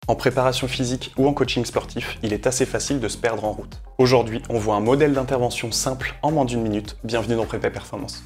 En préparation physique ou en coaching sportif, il est assez facile de se perdre en route. Aujourd'hui, on voit un modèle d'intervention simple en moins d'une minute. Bienvenue dans Prépa Performance.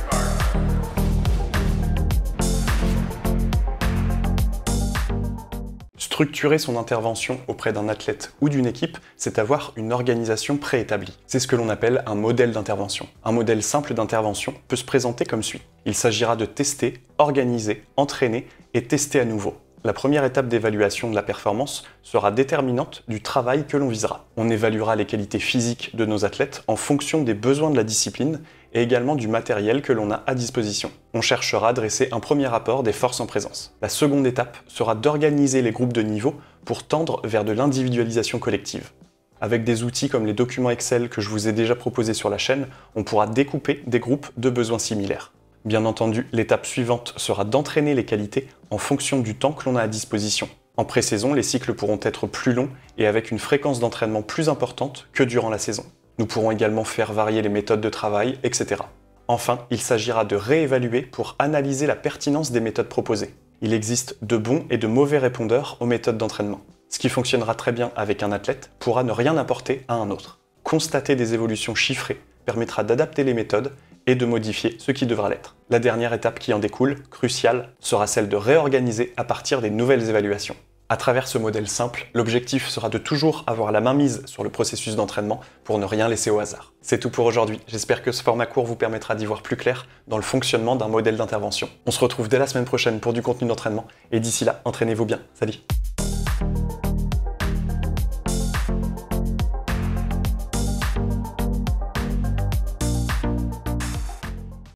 Structurer son intervention auprès d'un athlète ou d'une équipe, c'est avoir une organisation préétablie. C'est ce que l'on appelle un modèle d'intervention. Un modèle simple d'intervention peut se présenter comme suit. Il s'agira de tester, organiser, entraîner et tester à nouveau. La première étape d'évaluation de la performance sera déterminante du travail que l'on visera. On évaluera les qualités physiques de nos athlètes en fonction des besoins de la discipline et également du matériel que l'on a à disposition. On cherchera à dresser un premier rapport des forces en présence. La seconde étape sera d'organiser les groupes de niveau pour tendre vers de l'individualisation collective. Avec des outils comme les documents Excel que je vous ai déjà proposés sur la chaîne, on pourra découper des groupes de besoins similaires. Bien entendu, l'étape suivante sera d'entraîner les qualités en fonction du temps que l'on a à disposition. En pré-saison, les cycles pourront être plus longs et avec une fréquence d'entraînement plus importante que durant la saison. Nous pourrons également faire varier les méthodes de travail, etc. Enfin, il s'agira de réévaluer pour analyser la pertinence des méthodes proposées. Il existe de bons et de mauvais répondeurs aux méthodes d'entraînement. Ce qui fonctionnera très bien avec un athlète pourra ne rien apporter à un autre. Constater des évolutions chiffrées permettra d'adapter les méthodes et de modifier ce qui devra l'être. La dernière étape qui en découle, cruciale, sera celle de réorganiser à partir des nouvelles évaluations. À travers ce modèle simple, l'objectif sera de toujours avoir la main mise sur le processus d'entraînement pour ne rien laisser au hasard. C'est tout pour aujourd'hui. J'espère que ce format court vous permettra d'y voir plus clair dans le fonctionnement d'un modèle d'intervention. On se retrouve dès la semaine prochaine pour du contenu d'entraînement et d'ici là, entraînez-vous bien. Salut!